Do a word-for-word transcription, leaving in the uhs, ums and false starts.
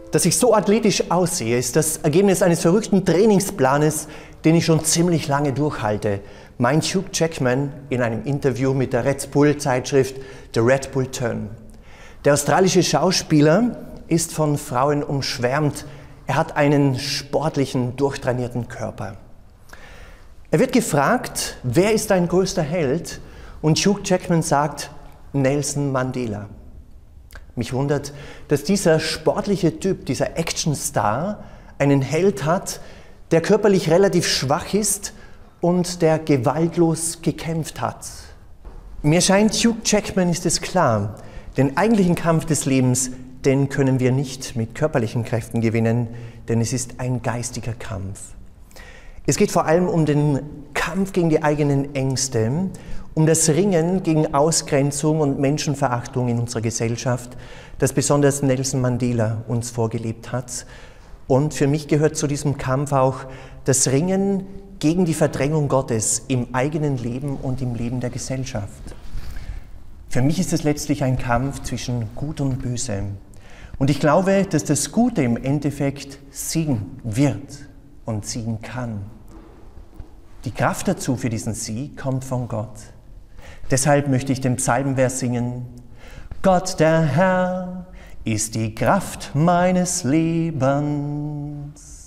Dass ich so athletisch aussehe, ist das Ergebnis eines verrückten Trainingsplanes, den ich schon ziemlich lange durchhalte, meint Hugh Jackman in einem Interview mit der Red Bull-Zeitschrift The Red Bull Turn. Der australische Schauspieler ist von Frauen umschwärmt. Er hat einen sportlichen, durchtrainierten Körper. Er wird gefragt, wer ist dein größter Held? Und Hugh Jackman sagt, Nelson Mandela. Mich wundert, dass dieser sportliche Typ, dieser Actionstar, einen Held hat, der körperlich relativ schwach ist und der gewaltlos gekämpft hat. Mir scheint, Hugh Jackman ist es klar, den eigentlichen Kampf des Lebens, den können wir nicht mit körperlichen Kräften gewinnen, denn es ist ein geistiger Kampf. Es geht vor allem um den Kampf gegen die eigenen Ängste, um das Ringen gegen Ausgrenzung und Menschenverachtung in unserer Gesellschaft, das besonders Nelson Mandela uns vorgelebt hat. Und für mich gehört zu diesem Kampf auch das Ringen gegen die Verdrängung Gottes im eigenen Leben und im Leben der Gesellschaft. Für mich ist es letztlich ein Kampf zwischen Gut und Böse. Und ich glaube, dass das Gute im Endeffekt siegen wird und siegen kann. Die Kraft dazu für diesen Sieg kommt von Gott. Deshalb möchte ich den Psalmvers singen. Gott der Herr ist die Kraft meines Lebens.